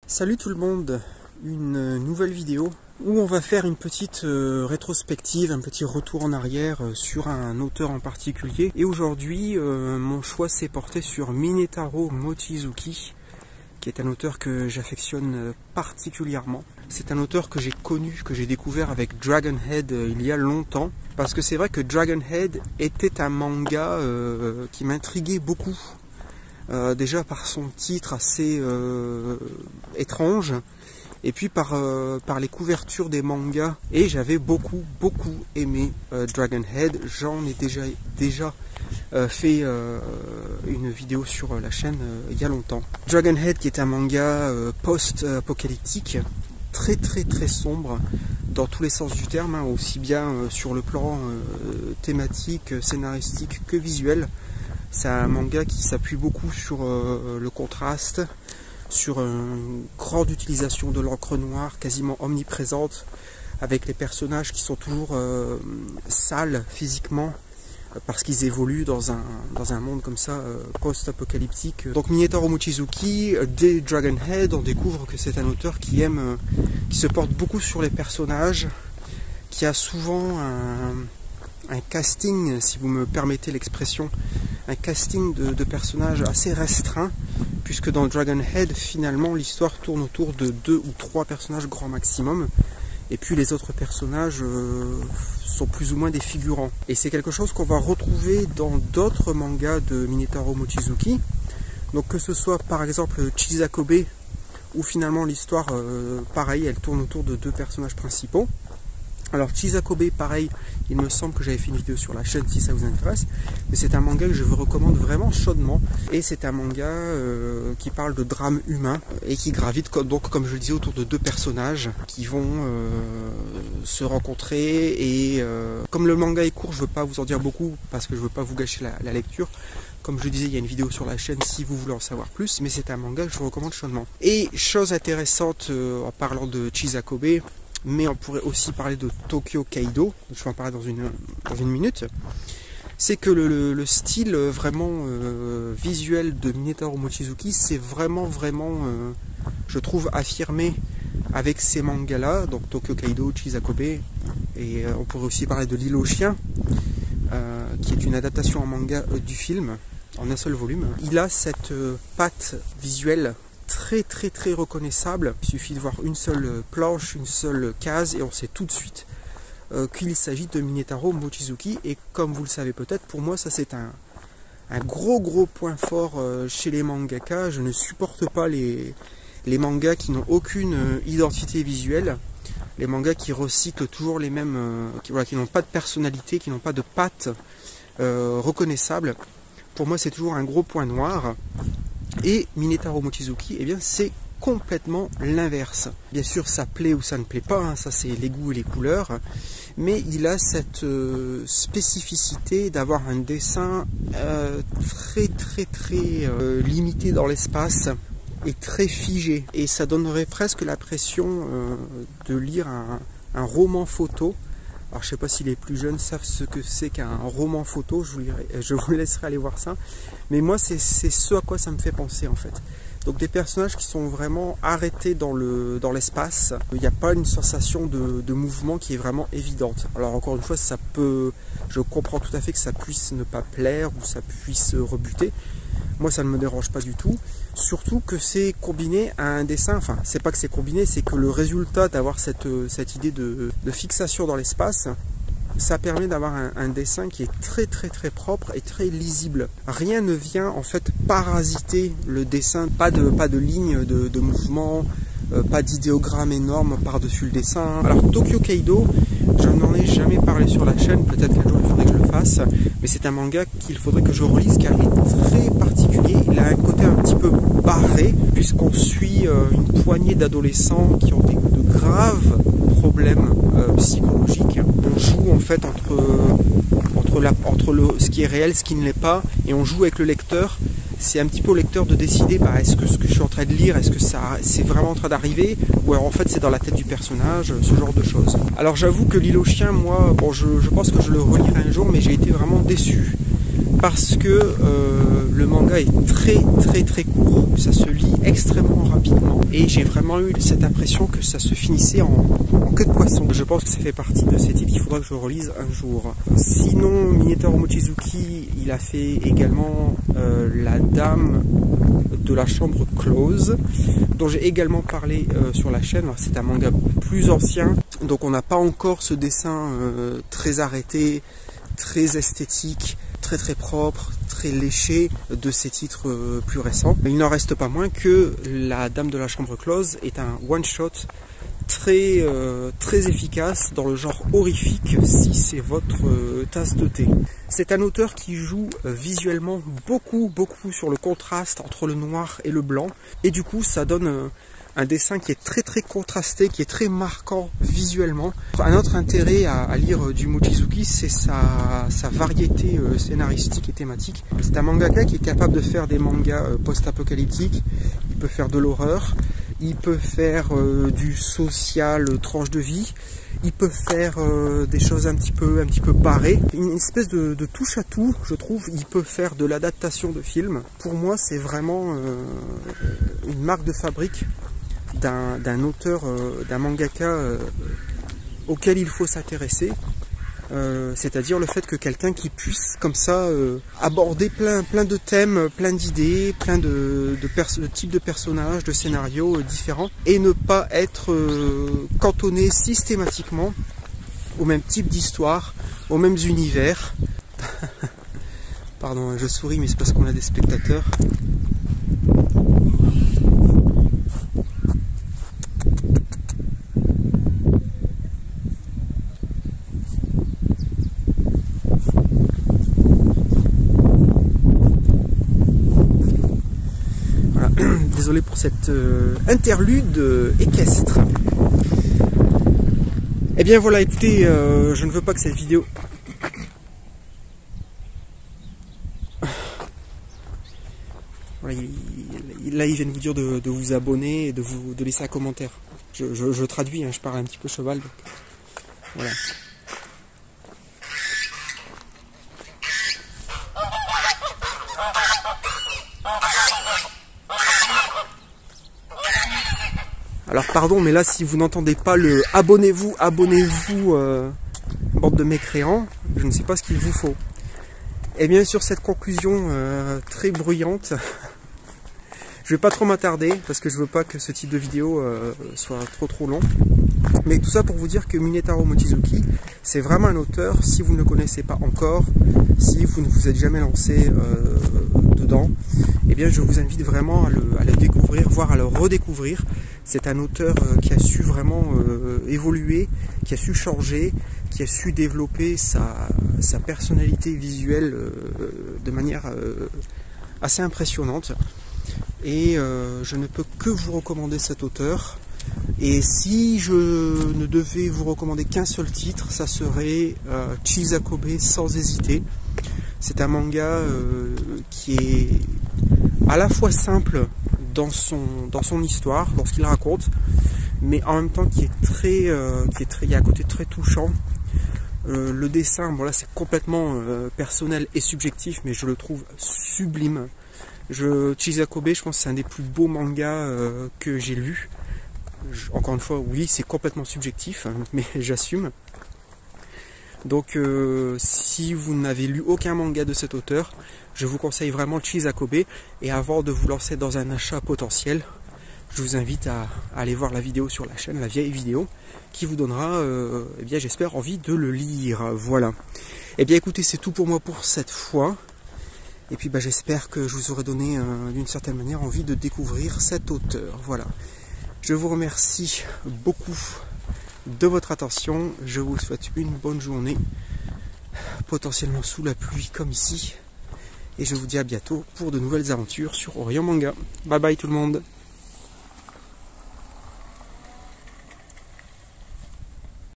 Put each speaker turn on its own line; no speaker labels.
Salut tout le monde, une nouvelle vidéo où on va faire une petite rétrospective, un petit retour en arrière sur un auteur en particulier. Et aujourd'hui, mon choix s'est porté sur Minetaro Mochizuki, qui est un auteur que j'affectionne particulièrement. C'est un auteur que j'ai connu, que j'ai découvert avec Dragonhead il y a longtemps. Parce que c'est vrai que Dragonhead était un manga qui m'intriguait beaucoup. Déjà par son titre assez étrange, et puis par les couvertures des mangas, et j'avais beaucoup aimé Dragonhead. J'en ai déjà fait une vidéo sur la chaîne il y a longtemps. Dragonhead, qui est un manga post-apocalyptique, très sombre dans tous les sens du terme, hein, aussi bien sur le plan thématique, scénaristique que visuel. C'est un manga qui s'appuie beaucoup sur le contraste, sur une grande utilisation de l'encre noire quasiment omniprésente, avec les personnages qui sont toujours sales physiquement, parce qu'ils évoluent dans un monde comme ça, post-apocalyptique. Donc Minetaro Mochizuki, dès Dragonhead, on découvre que c'est un auteur qui se porte beaucoup sur les personnages, qui a souvent un casting, si vous me permettez l'expression, un casting de personnages assez restreint, puisque dans Dragonhead, finalement, l'histoire tourne autour de 2 ou 3 personnages grand maximum, et puis les autres personnages sont plus ou moins des figurants. Et c'est quelque chose qu'on va retrouver dans d'autres mangas de Minetaro Mochizuki, donc que ce soit par exemple Chisakobe, où finalement l'histoire, pareil, elle tourne autour de 2 personnages principaux. Alors Chisakobe, pareil, il me semble que j'avais fait une vidéo sur la chaîne si ça vous intéresse, mais c'est un manga que je vous recommande vraiment chaudement, et c'est un manga qui parle de drame humain, et qui gravite, donc comme je le disais, autour de 2 personnages qui vont se rencontrer, et comme le manga est court, je ne veux pas vous en dire beaucoup, parce que je ne veux pas vous gâcher la lecture. Comme je le disais, il y a une vidéo sur la chaîne si vous voulez en savoir plus, mais c'est un manga que je vous recommande chaudement. Et chose intéressante en parlant de Chisakobe, mais on pourrait aussi parler de Tokyo Kaido, je vais en parler dans une minute, c'est que le style vraiment visuel de Minetaro Mochizuki, c'est vraiment, je trouve, affirmé avec ces mangas-là, donc Tokyo Kaido, Chisakobe, et on pourrait aussi parler de L'île aux chiens, qui est une adaptation en manga du film, en un seul volume. Il a cette patte visuelle très reconnaissable. Il suffit de voir une seule planche, une seule case, et on sait tout de suite qu'il s'agit de Minetaro Mochizuki. Et comme vous le savez peut-être, pour moi ça c'est un gros point fort chez les mangaka. Je ne supporte pas les mangas qui n'ont aucune identité visuelle, les mangas qui recyclent toujours les mêmes, qui n'ont pas de personnalité, qui n'ont pas de patte reconnaissable. Pour moi c'est toujours un gros point noir. Et Minetaro Mochizuki, eh bien, c'est complètement l'inverse. Bien sûr, ça plaît ou ça ne plaît pas, hein, ça c'est les goûts et les couleurs, mais il a cette spécificité d'avoir un dessin très limité dans l'espace et très figé. Et ça donnerait presque l'impression de lire un roman photo. Alors je ne sais pas si les plus jeunes savent ce que c'est qu'un roman photo, je vous laisserai aller voir ça. Mais moi c'est ce à quoi ça me fait penser en fait. Donc des personnages qui sont vraiment arrêtés dans l'espace. Il n'y a pas une sensation de mouvement qui est vraiment évidente. Alors encore une fois, je comprends tout à fait que ça puisse ne pas plaire ou ça puisse rebuter. Moi ça ne me dérange pas du tout, surtout que c'est combiné à un dessin, enfin c'est pas que c'est combiné, c'est que le résultat d'avoir cette idée de fixation dans l'espace, ça permet d'avoir un dessin qui est très propre et très lisible. Rien ne vient en fait parasiter le dessin, pas de ligne de mouvement, pas d'idéogramme énorme par-dessus le dessin. Alors Tokyo Kaido, je n'en ai jamais parlé sur la chaîne, peut-être qu'un jour il faudrait que je le fasse, mais c'est un manga qu'il faudrait que je relise car il est très particulier. Il a un côté un petit peu barré, puisqu'on suit une poignée d'adolescents qui ont de graves problèmes psychologiques. On joue en fait entre ce qui est réel, ce qui ne l'est pas, et on joue avec le lecteur. C'est un petit peu au lecteur de décider, est-ce que ce que je suis en train de lire, est-ce que c'est vraiment en train d'arriver, ou alors en fait c'est dans la tête du personnage, ce genre de choses. Alors j'avoue que L'île aux chiens, moi, bon, je pense que je le relirai un jour, mais j'ai été vraiment déçu. Parce que Le manga est très court, ça se lit extrêmement rapidement et j'ai vraiment eu cette impression que ça se finissait en queue de poisson. Je pense que ça fait partie de ces titres qu'il faudra que je relise un jour. Sinon, Minetaro Mochizuki, il a fait également La Dame de la Chambre Close, dont j'ai également parlé sur la chaîne. C'est un manga plus ancien, donc on n'a pas encore ce dessin très arrêté, très esthétique, très propre, très léché de ces titres plus récents. Il n'en reste pas moins que La Dame de la Chambre Close est un one-shot très efficace dans le genre horrifique si c'est votre tasse de thé. C'est un auteur qui joue visuellement beaucoup sur le contraste entre le noir et le blanc et du coup ça donne un dessin qui est très contrasté, qui est très marquant visuellement. Un autre intérêt à lire du Mochizuki, c'est sa variété scénaristique et thématique. C'est un mangaka qui est capable de faire des mangas post-apocalyptiques, il peut faire de l'horreur, il peut faire du social, tranche de vie, il peut faire des choses un petit peu barrées, une espèce de touche à tout, je trouve. Il peut faire de l'adaptation de films. Pour moi, c'est vraiment une marque de fabrique d'un auteur, d'un mangaka auquel il faut s'intéresser, c'est-à-dire le fait que quelqu'un qui puisse comme ça aborder plein de thèmes, plein d'idées, plein de types de personnages, de scénarios différents, et ne pas être cantonné systématiquement au même type d'histoire, aux mêmes univers. Pardon, je souris, mais c'est parce qu'on a des spectateurs. Désolé pour cette interlude équestre. Eh bien voilà, écoutez, je ne veux pas que cette vidéo... Voilà, là, ils viennent vous dire de vous abonner et de laisser un commentaire. Je traduis, hein, je parle un petit peu cheval. Donc, voilà. Alors pardon, mais là si vous n'entendez pas le abonnez-vous, bande de mécréants, je ne sais pas ce qu'il vous faut. Et bien sur cette conclusion très bruyante, je vais pas trop m'attarder parce que je veux pas que ce type de vidéo soit trop long. Mais tout ça pour vous dire que Minetaro Mochizuki, c'est vraiment un auteur, si vous ne le connaissez pas encore, si vous ne vous êtes jamais lancé dedans, eh bien je vous invite vraiment à le découvrir, voire à le redécouvrir. C'est un auteur qui a su vraiment évoluer, qui a su changer, qui a su développer sa personnalité visuelle de manière assez impressionnante. Et je ne peux que vous recommander cet auteur. Et si je ne devais vous recommander qu'un seul titre, ça serait Chisakobe sans hésiter. C'est un manga qui est à la fois simple dans son histoire, dans ce qu'il raconte, mais en même temps qui est il y a un côté très touchant. Le dessin, bon là c'est complètement personnel et subjectif, mais je le trouve sublime. Chisakobe, je pense que c'est un des plus beaux mangas que j'ai lu. Encore une fois, oui, c'est complètement subjectif, hein, mais j'assume. Donc, si vous n'avez lu aucun manga de cet auteur, je vous conseille vraiment Chisakobe. Et avant de vous lancer dans un achat potentiel, je vous invite à aller voir la vidéo sur la chaîne, la vieille vidéo, qui vous donnera, eh bien, j'espère, envie de le lire. Voilà. Eh bien, écoutez, c'est tout pour moi pour cette fois. Et puis, bah, j'espère que je vous aurai donné, d'une certaine manière, envie de découvrir cet auteur. Voilà. Je vous remercie beaucoup de votre attention. Je vous souhaite une bonne journée, potentiellement sous la pluie comme ici. Et je vous dis à bientôt pour de nouvelles aventures sur Orient Manga. Bye bye tout le monde.